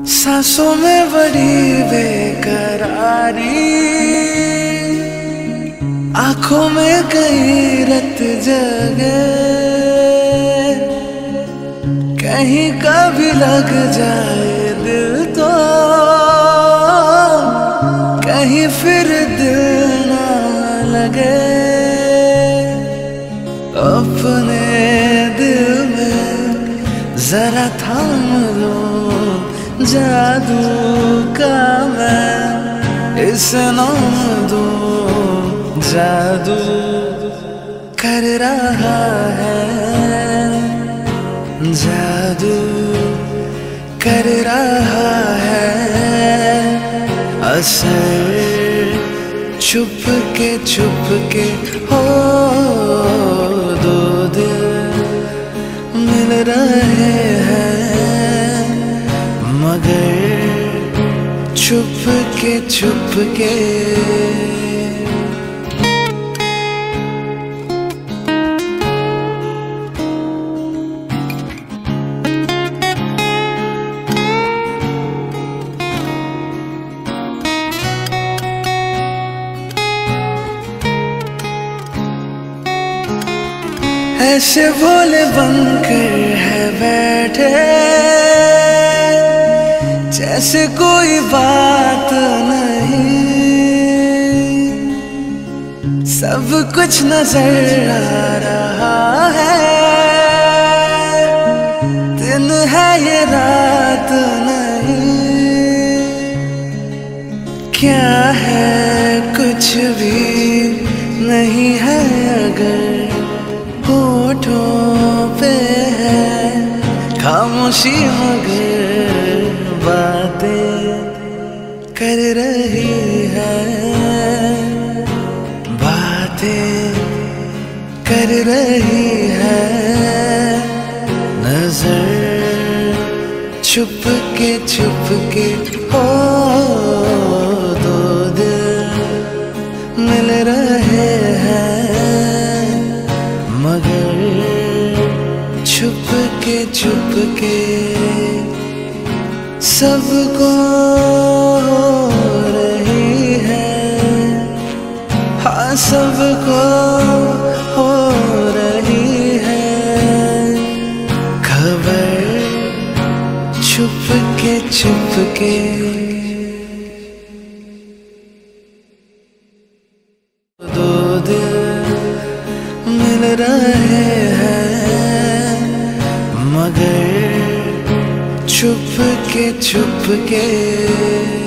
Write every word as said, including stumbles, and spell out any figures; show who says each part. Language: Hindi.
Speaker 1: सांसों में बड़ी बेकरारी, आंखों में कई रत जगे, कहीं कभी लग जाए दिल तो कहीं फिर दिल ना लगे। अपने दिल में जरा थाम लो जादू का मैं इस नाम दूं, जादू कर रहा है, जादू कर रहा है असर। छुप के छुप के हो दो दिल मिल रहे हैं, मगर छुप के छुप के। ऐसे भोले बनकर है बैठे जैसे कोई बात नहीं, सब कुछ नजर आ रहा है, दिन है ये रात नहीं। क्या है कुछ भी नहीं है अगर होठों पे है खामोशी, मगर बातें कर रही है, बातें कर रही है नजर। छुप के छुप के हो दो दिल मिल रहे हैं, मगर छुप के छुप के। सबको हो रही है, हाँ सबको हो रही है खबर। छुप के छुप के दो दिल मिल रहे हैं, मगर छुप के छुप के।